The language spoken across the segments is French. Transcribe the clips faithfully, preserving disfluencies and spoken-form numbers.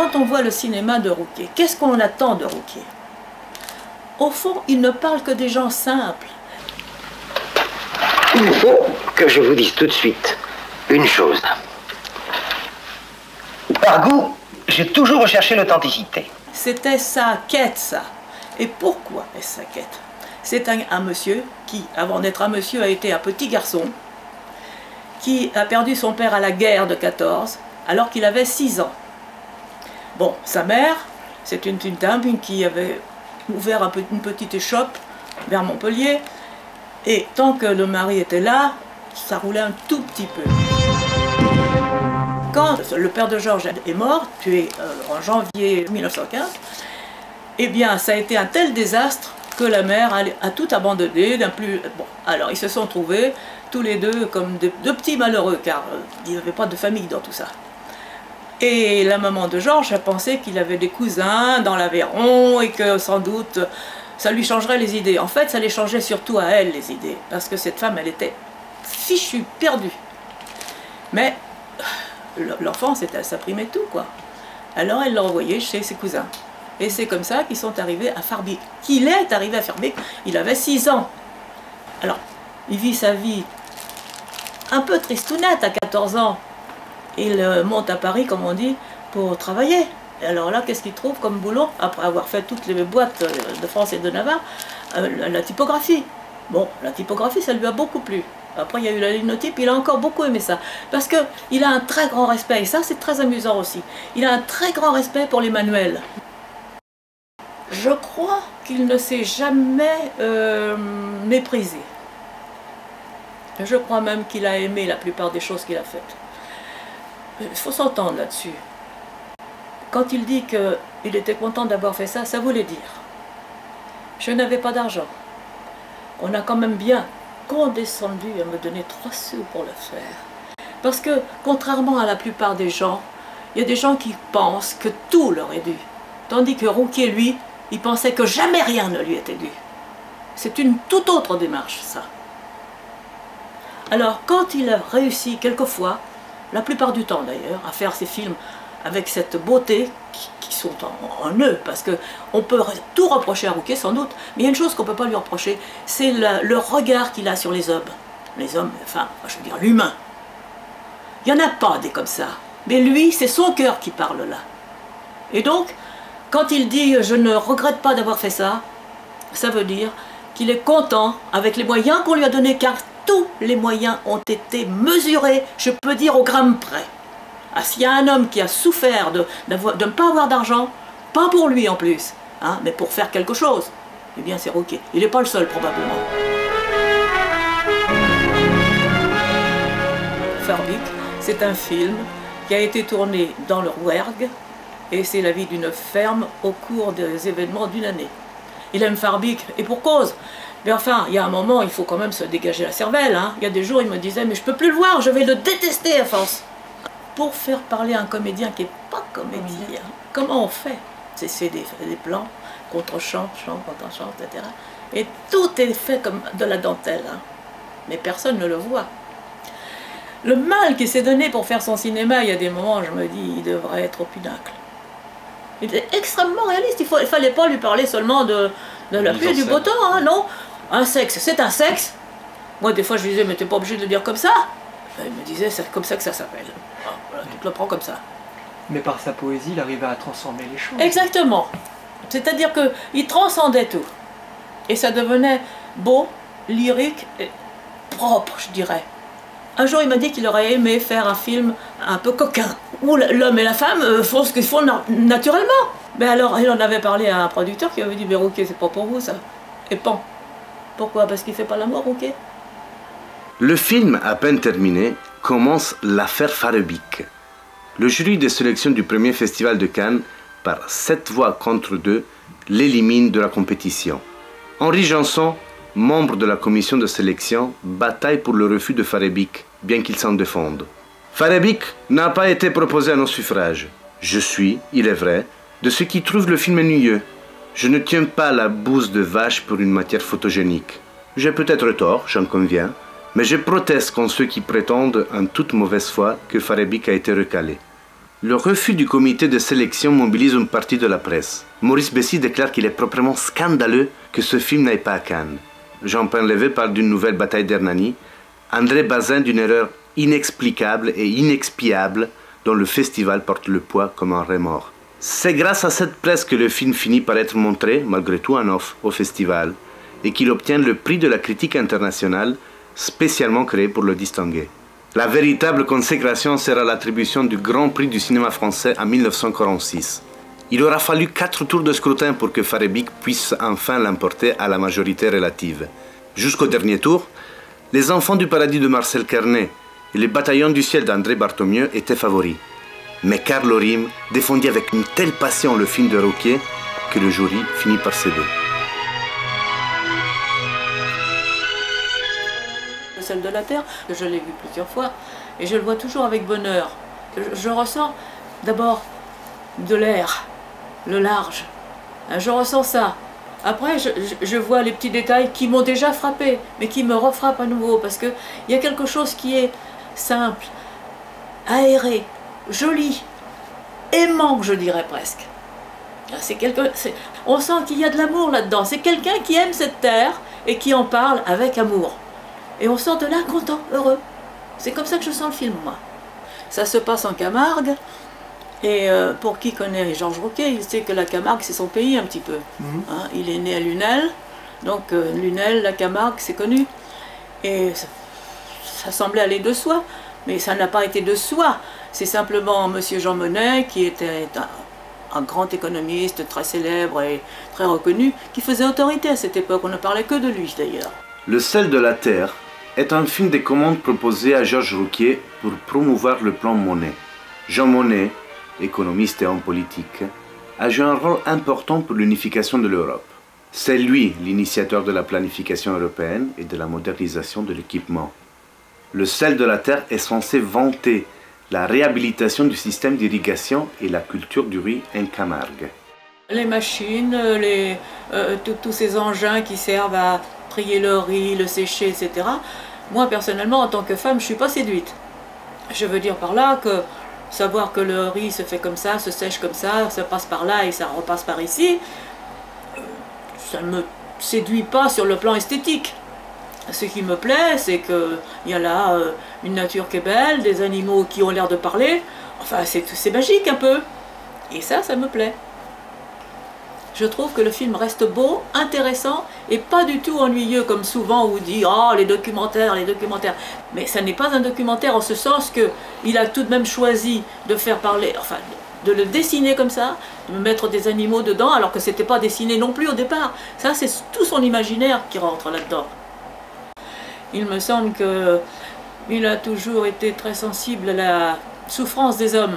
quand on voit le cinéma de Rouquet, qu'est-ce qu'on attend de Rouquet? Au fond, il ne parle que des gens simples. Il faut que je vous dise tout de suite une chose. Par goût, j'ai toujours recherché l'authenticité. C'était sa quête, ça. Et pourquoi est-ce sa quête? C'est un, un monsieur qui, avant d'être un monsieur, a été un petit garçon, qui a perdu son père à la guerre de quatorze, alors qu'il avait six ans. Bon, sa mère, c'est une, une dame qui avait ouvert un, une petite échoppe vers Montpellier, et tant que le mari était là, ça roulait un tout petit peu. Quand le père de Georges est mort, tué euh, en janvier mille neuf cent quinze, eh bien, ça a été un tel désastre que la mère a, a tout abandonné. D'un plus... Bon, alors, ils se sont trouvés tous les deux comme de, de petits malheureux, car euh, il n'y avait pas de famille dans tout ça. Et la maman de Georges a pensé qu'il avait des cousins dans l'Aveyron et que sans doute ça lui changerait les idées. En fait, ça les changeait surtout à elle, les idées, parce que cette femme, elle était fichue, perdue. Mais l'enfant, elle s'apprimait tout, quoi. Alors elle l'a envoyé chez ses cousins. Et c'est comme ça qu'ils sont arrivés à Farbic. Qu'il est arrivé à Farbic, il avait six ans. Alors, il vit sa vie un peu tristounette à quatorze ans. Il monte à Paris, comme on dit, pour travailler. Et alors là, qu'est-ce qu'il trouve comme boulot? Après avoir fait toutes les boîtes de France et de Navarre, euh, la typographie. Bon, la typographie, ça lui a beaucoup plu. Après, il y a eu la linotype, il a encore beaucoup aimé ça. Parce qu'il a un très grand respect, et ça, c'est très amusant aussi. Il a un très grand respect pour les manuels. Je crois qu'il ne s'est jamais euh, méprisé. Je crois même qu'il a aimé la plupart des choses qu'il a faites. Il faut s'entendre là-dessus. Quand il dit qu'il était content d'avoir fait ça, ça voulait dire: je n'avais pas d'argent. On a quand même bien condescendu à me donner trois sous pour le faire. Parce que, contrairement à la plupart des gens, il y a des gens qui pensent que tout leur est dû. Tandis que Rouquet, lui, il pensait que jamais rien ne lui était dû. C'est une toute autre démarche, ça. Alors, quand il a réussi, quelquefois, la plupart du temps d'ailleurs, à faire ses films avec cette beauté qui, qui sont en, en eux, parce qu'on peut tout reprocher à Rouquet sans doute, mais il y a une chose qu'on ne peut pas lui reprocher, c'est le, le regard qu'il a sur les hommes. Les hommes, enfin, je veux dire l'humain. Il n'y en a pas des comme ça, mais lui, c'est son cœur qui parle là. Et donc, quand il dit « je ne regrette pas d'avoir fait ça », ça veut dire qu'il est content avec les moyens qu'on lui a donnés, car tous les moyens ont été mesurés, je peux dire au gramme près. Ah, s'il y a un homme qui a souffert de, de ne pas avoir d'argent, pas pour lui en plus, hein, mais pour faire quelque chose, eh bien c'est Rouquet. Il n'est pas le seul probablement. Farbic, c'est un film qui a été tourné dans le Rouergue, et c'est la vie d'une ferme au cours des événements d'une année. Il aime Farbic, et pour cause. Mais enfin, il y a un moment, il faut quand même se dégager la cervelle. Hein. Il y a des jours, il me disait, mais je peux plus le voir, je vais le détester à force. Pour faire parler un comédien qui n'est pas comédien, comment on fait? C'est des, des plans, contre-champ, chant, contre-champ, et cetera. Et tout est fait comme de la dentelle. Hein. Mais personne ne le voit. Le mal qu'il s'est donné pour faire son cinéma, il y a des moments, je me dis, il devrait être au pinacle. Il est extrêmement réaliste, il ne fallait pas lui parler seulement de, de la pluie et du beau temps, hein, non. Un sexe, c'est un sexe. Moi, des fois, je lui disais, mais t'es pas obligé de le dire comme ça. Il me disait, c'est comme ça que ça s'appelle. Voilà, tu te le prends comme ça. Mais par sa poésie, il arrivait à transformer les choses. Exactement. C'est-à-dire qu'il transcendait tout. Et ça devenait beau, lyrique, et propre, je dirais. Un jour, il m'a dit qu'il aurait aimé faire un film un peu coquin, où l'homme et la femme font ce qu'ils font naturellement. Mais alors, il en avait parlé à un producteur qui avait dit, mais Rouquet, c'est pas pour vous, ça. Et pan. Pourquoi? Parce qu'il fait pas l'amour, Rouquet. Le film, à peine terminé, commence l'affaire Farbic. Le jury de sélection du premier festival de Cannes, par sept voix contre deux, l'élimine de la compétition. Henri Janson, membre de la commission de sélection, bataille pour le refus de Farbic, bien qu'il s'en défende. Farbic n'a pas été proposé à nos suffrages. Je suis, il est vrai, de ceux qui trouvent le film ennuyeux. Je ne tiens pas la bouse de vache pour une matière photogénique. J'ai peut-être tort, j'en conviens, mais je proteste contre ceux qui prétendent en toute mauvaise foi que Farbic a été recalé. Le refus du comité de sélection mobilise une partie de la presse. Maurice Bessy déclare qu'il est proprement scandaleux que ce film n'aille pas à Cannes. Jean Painlevé parle d'une nouvelle bataille d'Hernani. André Bazin d'une erreur inexplicable et inexpiable dont le festival porte le poids comme un remords. C'est grâce à cette presse que le film finit par être montré, malgré tout en off, au festival, et qu'il obtient le prix de la critique internationale, spécialement créé pour le distinguer. La véritable consécration sera l'attribution du Grand Prix du cinéma français en mille neuf cent quarante-six. Il aura fallu quatre tours de scrutin pour que Farabic puisse enfin l'emporter à la majorité relative. Jusqu'au dernier tour, Les Enfants du paradis de Marcel Carnet et Les Bataillons du ciel d'André Bartholomieu étaient favoris. Mais Carl Orim défendit avec une telle passion le film de Ruquier que le jury finit par céder. Le sel de la terre, je l'ai vu plusieurs fois et je le vois toujours avec bonheur. Je, je ressens d'abord de l'air, le large. Je ressens ça. Après, je, je, je vois les petits détails qui m'ont déjà frappé, mais qui me refrappent à nouveau parce qu'il y a quelque chose qui est simple, aéré, joli, aimant, je dirais presque. C'est quelque, c'est, on sent qu'il y a de l'amour là-dedans. C'est quelqu'un qui aime cette terre et qui en parle avec amour. Et on sort de là content, heureux. C'est comme ça que je sens le film, moi. Ça se passe en Camargue. Et euh, pour qui connaît Georges Rouquet, il sait que la Camargue, c'est son pays un petit peu. Mmh. Hein, il est né à Lunel. Donc euh, Lunel, la Camargue, c'est connu. Et ça, ça semblait aller de soi. Mais ça n'a pas été de soi. C'est simplement M. Jean Monnet, qui était un, un grand économiste, très célèbre et très reconnu, qui faisait autorité à cette époque. On ne parlait que de lui, d'ailleurs. Le sel de la terre est un film des commandes proposé à Georges Rouquier pour promouvoir le plan Monnet. Jean Monnet, économiste et homme politique, a joué un rôle important pour l'unification de l'Europe. C'est lui l'initiateur de la planification européenne et de la modernisation de l'équipement. Le sel de la terre est censé vanter la réhabilitation du système d'irrigation et la culture du riz en Camargue. Les machines, les, euh, tous ces engins qui servent à trier le riz, le sécher, et cetera. Moi, personnellement, en tant que femme, je ne suis pas séduite. Je veux dire par là que savoir que le riz se fait comme ça, se sèche comme ça, ça passe par là et ça repasse par ici, ça ne me séduit pas sur le plan esthétique. Ce qui me plaît, c'est qu'il y a là euh, une nature qui est belle, des animaux qui ont l'air de parler, enfin c'est magique un peu. Et ça, ça me plaît. Je trouve que le film reste beau, intéressant et pas du tout ennuyeux comme souvent on dit « Oh, les documentaires, les documentaires ». Mais ça n'est pas un documentaire en ce sens qu'il a tout de même choisi de faire parler, enfin de le dessiner comme ça, de mettre des animaux dedans alors que c'était pas dessiné non plus au départ. Ça, c'est tout son imaginaire qui rentre là-dedans. Il me semble qu'il a toujours été très sensible à la souffrance des hommes.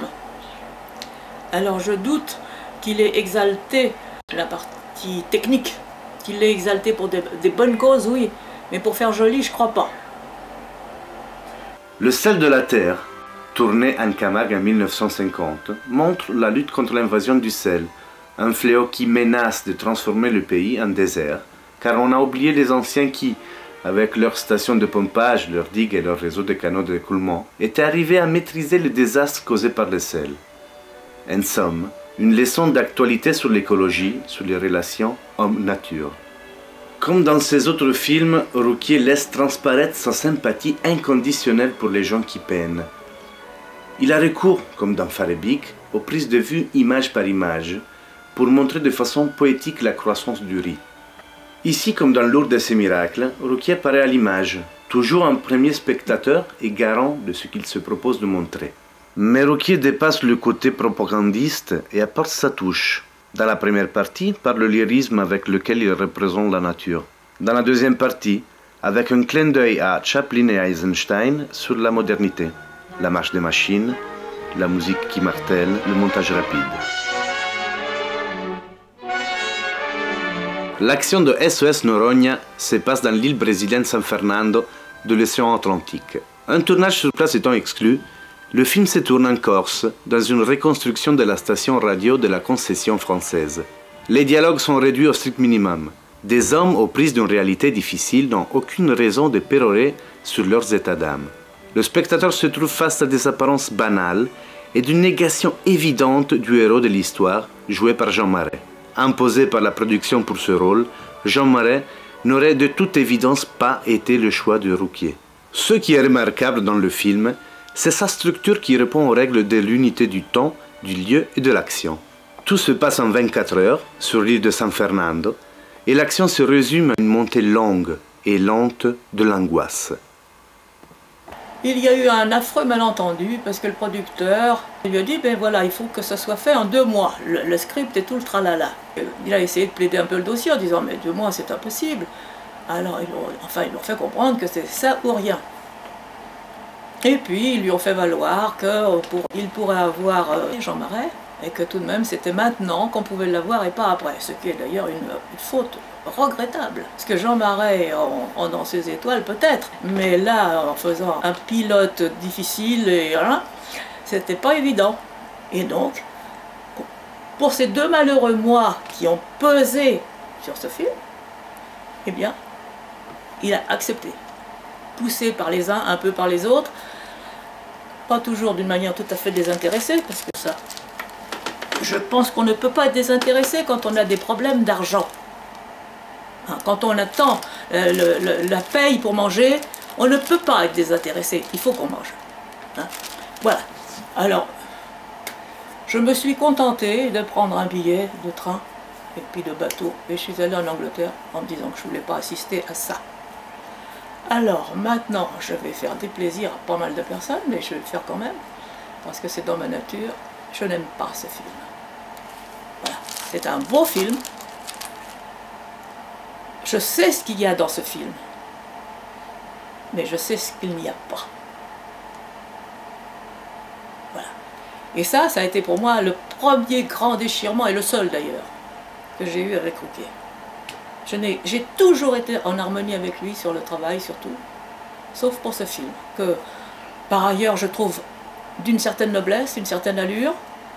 Alors je doute qu'il ait exalté la partie technique, qu'il l'ait exalté pour des, des bonnes causes, oui, mais pour faire joli, je crois pas. Le sel de la terre, tourné en Camargue en mille neuf cent cinquante, montre la lutte contre l'invasion du sel, un fléau qui menace de transformer le pays en désert, car on a oublié les anciens qui, avec leurs stations de pompage, leurs digues et leur réseau de canaux d'écoulement, étaient arrivés à maîtriser les désastres causés par le sel. En somme, une leçon d'actualité sur l'écologie, sur les relations homme-nature. Comme dans ses autres films, Rouquier laisse transparaître sa sympathie inconditionnelle pour les gens qui peinent. Il a recours, comme dans Farabic, aux prises de vue image par image, pour montrer de façon poétique la croissance du riz. Ici, comme dans Lourdes et ses miracles, Rouquier paraît à l'image, toujours un premier spectateur et garant de ce qu'il se propose de montrer. Mais Rouquier dépasse le côté propagandiste et apporte sa touche. Dans la première partie, par le lyrisme avec lequel il représente la nature. Dans la deuxième partie, avec un clin d'œil à Chaplin et Eisenstein sur la modernité, la marche des machines, la musique qui martèle, le montage rapide. L'action de S O S Noronha se passe dans l'île brésilienne San Fernando de l'océan Atlantique. Un tournage sur place étant exclu, le film se tourne en Corse, dans une reconstruction de la station radio de la concession française. Les dialogues sont réduits au strict minimum. Des hommes aux prises d'une réalité difficile n'ont aucune raison de pérorer sur leurs états d'âme. Le spectateur se trouve face à des apparences banales et d'une négation évidente du héros de l'histoire, joué par Jean Marais. Imposé par la production pour ce rôle, Jean Marais n'aurait de toute évidence pas été le choix de Rouquier. Ce qui est remarquable dans le film, c'est sa structure qui répond aux règles de l'unité du temps, du lieu et de l'action. Tout se passe en vingt-quatre heures sur l'île de San Fernando et l'action se résume à une montée longue et lente de l'angoisse. Il y a eu un affreux malentendu parce que le producteur lui a dit ben voilà, il faut que ça soit fait en deux mois. Le, le script et tout le tralala. Il a essayé de plaider un peu le dossier en disant mais deux mois c'est impossible. Alors ils ont, enfin ils lui ont fait comprendre que c'est ça ou rien. Et puis ils lui ont fait valoir qu'il pourrait avoir euh, Jean Marais et que tout de même c'était maintenant qu'on pouvait l'avoir et pas après. Ce qui est d'ailleurs une, une faute regrettable. Parce que Jean Marais en, en Dans ses étoiles peut-être, mais là en faisant un pilote difficile et hein, c'était pas évident. Et donc pour ces deux malheureux mois qui ont pesé sur ce film, eh bien il a accepté, poussé par les uns, un peu par les autres, pas toujours d'une manière tout à fait désintéressée, parce que ça, je pense qu'on ne peut pas être désintéressé quand on a des problèmes d'argent. Quand on attend euh, le, le, la paye pour manger, on ne peut pas être désintéressé, il faut qu'on mange. Hein? Voilà. Alors, je me suis contentée de prendre un billet de train et puis de bateau, et je suis allée en Angleterre en me disant que je ne voulais pas assister à ça. Alors, maintenant, je vais faire des plaisirs à pas mal de personnes, mais je vais le faire quand même, parce que c'est dans ma nature, je n'aime pas ce film. Voilà. C'est un beau film. Je sais ce qu'il y a dans ce film, mais je sais ce qu'il n'y a pas. Voilà. Et ça, ça a été pour moi le premier grand déchirement, et le seul d'ailleurs, que j'ai eu avec Rouquier. J'ai toujours été en harmonie avec lui sur le travail, surtout, sauf pour ce film, que par ailleurs je trouve d'une certaine noblesse, une certaine allure.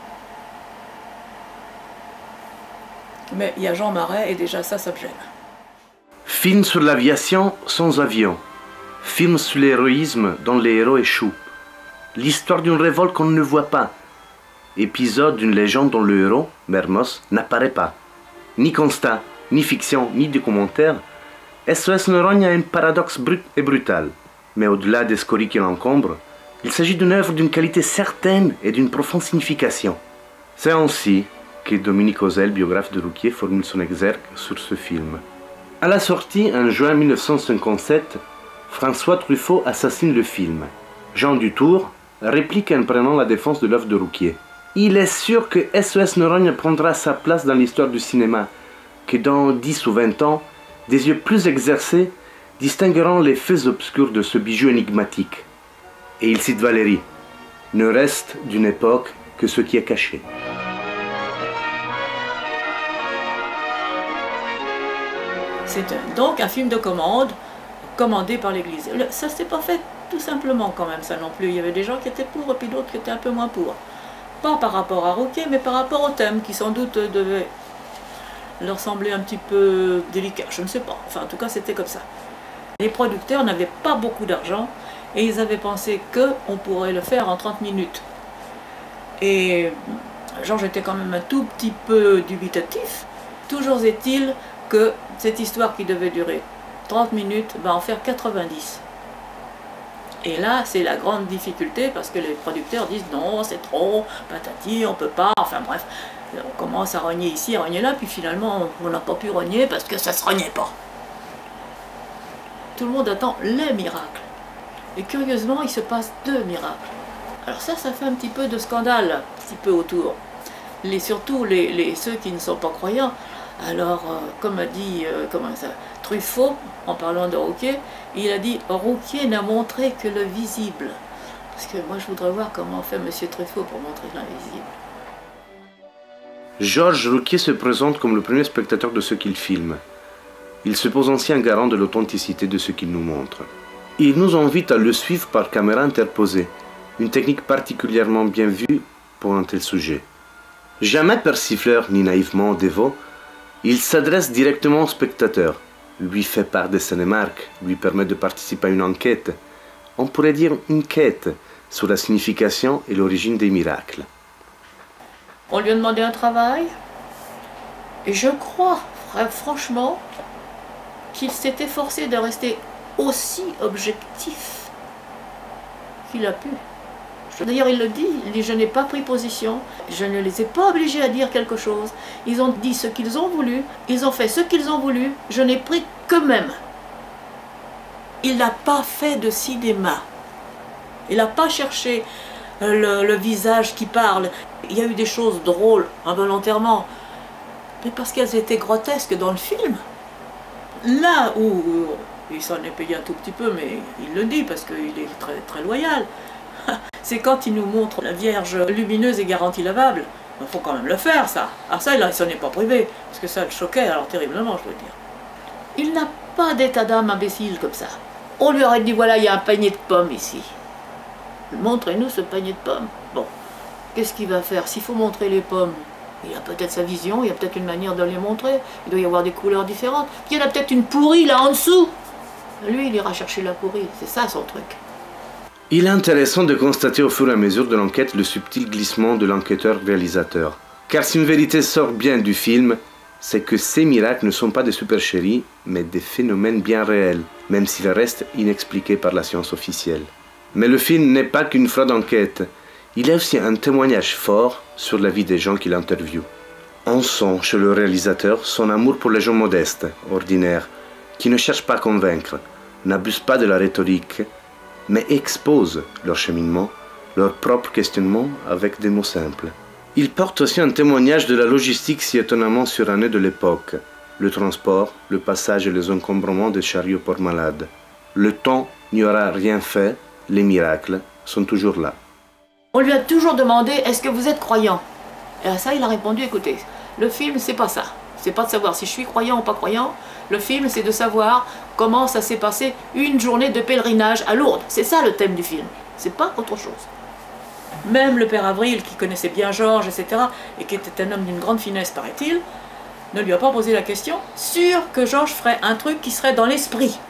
Mais il y a Jean Marais, et déjà ça, ça me gêne. Film sur l'aviation sans avion. Film sur l'héroïsme dont les héros échouent. L'histoire d'une révolte qu'on ne voit pas. Épisode d'une légende dont le héros, Mermoz, n'apparaît pas. Ni constat, ni fiction, ni documentaire, S O S Noronha a un paradoxe brut et brutal. Mais au-delà des scories qui l'encombrent, il s'agit d'une œuvre d'une qualité certaine et d'une profonde signification. C'est ainsi que Dominique Ozel, biographe de Rouquier, formule son exergue sur ce film. À la sortie, en juin mille neuf cent cinquante-sept, François Truffaut assassine le film. Jean Dutour réplique en prenant la défense de l'œuvre de Rouquier. Il est sûr que S O S Noronha prendra sa place dans l'histoire du cinéma, que dans dix ou vingt ans, des yeux plus exercés distingueront les faits obscurs de ce bijou énigmatique. Et il cite Valéry, « Ne reste d'une époque que ce qui est caché ». C'est donc un film de commande, commandé par l'Église. Ça s'est pas fait tout simplement quand même, ça non plus. Il y avait des gens qui étaient pour et puis d'autres qui étaient un peu moins pour. Pas par rapport à Rouquier, mais par rapport au thème, qui sans doute devait leur sembler un petit peu délicat, je ne sais pas. Enfin, en tout cas, c'était comme ça. Les producteurs n'avaient pas beaucoup d'argent et ils avaient pensé qu'on pourrait le faire en trente minutes. Et Georges était quand même un tout petit peu dubitatif. Toujours est-il que cette histoire qui devait durer trente minutes va en faire quatre-vingt-dix. Et là, c'est la grande difficulté parce que les producteurs disent non, c'est trop, patati, on peut pas, enfin bref. On commence à rogner ici, à rogner là, puis finalement on n'a pas pu rogner parce que ça ne se rognait pas. Tout le monde attend les miracles. Et curieusement, il se passe deux miracles. Alors ça, ça fait un petit peu de scandale, un petit peu autour. Les, surtout les, les, ceux qui ne sont pas croyants. Alors, euh, comme a dit euh, comment ça, Truffaut, en parlant de Rouquier, il a dit « Rouquier n'a montré que le visible ». Parce que moi, je voudrais voir comment fait M. Truffaut pour montrer l'invisible. Georges Rouquier se présente comme le premier spectateur de ce qu'il filme. Il se pose ainsi un garant de l'authenticité de ce qu'il nous montre. Il nous invite à le suivre par caméra interposée, une technique particulièrement bien vue pour un tel sujet. Jamais persifleur ni naïvement dévot, il s'adresse directement au spectateur, lui fait part de ses remarques, lui permet de participer à une enquête, on pourrait dire une quête, sur la signification et l'origine des miracles. On lui a demandé un travail, et je crois, franchement, qu'il s'est efforcé de rester aussi objectif qu'il a pu. D'ailleurs, il le dit, il dit, je n'ai pas pris position, je ne les ai pas obligés à dire quelque chose. Ils ont dit ce qu'ils ont voulu, ils ont fait ce qu'ils ont voulu, je n'ai pris qu'eux-mêmes. Il n'a pas fait de cinéma. Il n'a pas cherché le, le visage qui parle. Il y a eu des choses drôles, involontairement, mais parce qu'elles étaient grotesques dans le film. Là où il s'en est payé un tout petit peu, mais il le dit parce qu'il est très, très loyal, c'est quand il nous montre la Vierge lumineuse et garantie lavable. Il faut quand même le faire, ça. Alors ça, il ne s'en est pas privé, parce que ça le choquait alors terriblement, je veux dire. Il n'a pas d'état d'âme imbécile comme ça. On lui aurait dit, voilà, il y a un panier de pommes ici. Montrez-nous ce panier de pommes. Bon, qu'est-ce qu'il va faire? S'il faut montrer les pommes, il a peut-être sa vision, il y a peut-être une manière de les montrer. Il doit y avoir des couleurs différentes. Il y en a peut-être une pourrie là en dessous. Lui, il ira chercher la pourrie. C'est ça son truc. Il est intéressant de constater au fur et à mesure de l'enquête le subtil glissement de l'enquêteur-réalisateur. Car si une vérité sort bien du film, c'est que ces miracles ne sont pas des supercheries, mais des phénomènes bien réels, même s'ils restent inexpliqués par la science officielle. Mais le film n'est pas qu'une fraude d'enquête, il est aussi un témoignage fort sur la vie des gens qu'il interviewe. On sent chez le réalisateur son amour pour les gens modestes, ordinaires, qui ne cherchent pas à convaincre, n'abusent pas de la rhétorique, mais exposent leur cheminement, leur propre questionnement avec des mots simples. Il porte aussi un témoignage de la logistique si étonnamment surannée de l'époque, le transport, le passage et les encombrements des chariots port-malades. Le temps n'y aura rien fait, les miracles sont toujours là. On lui a toujours demandé, est-ce que vous êtes croyant? Et à ça, il a répondu, écoutez, le film, c'est pas ça. C'est pas de savoir si je suis croyant ou pas croyant. Le film, c'est de savoir comment ça s'est passé une journée de pèlerinage à Lourdes. C'est ça le thème du film. C'est pas autre chose. Même le père Avril, qui connaissait bien Georges, et cetera, et qui était un homme d'une grande finesse, paraît-il, ne lui a pas posé la question, sûr que Georges ferait un truc qui serait dans l'esprit.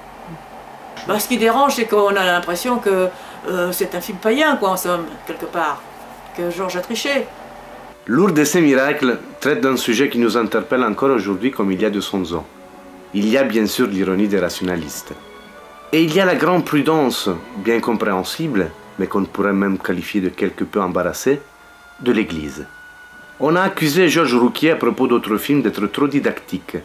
Ben, ce qui dérange, c'est qu'on a l'impression que euh, c'est un film païen, quoi, en somme, quelque part, que Georges a triché. Lourdes et ses miracles traite d'un sujet qui nous interpelle encore aujourd'hui comme il y a deux cents ans. Il y a bien sûr l'ironie des rationalistes. Et il y a la grande prudence, bien compréhensible, mais qu'on pourrait même qualifier de quelque peu embarrassée, de l'Église. On a accusé Georges Rouquier à propos d'autres films d'être trop didactique.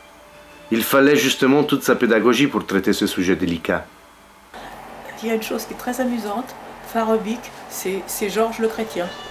Il fallait justement toute sa pédagogie pour traiter ce sujet délicat. Il y a une chose qui est très amusante, Farabic, c'est Georges le chrétien.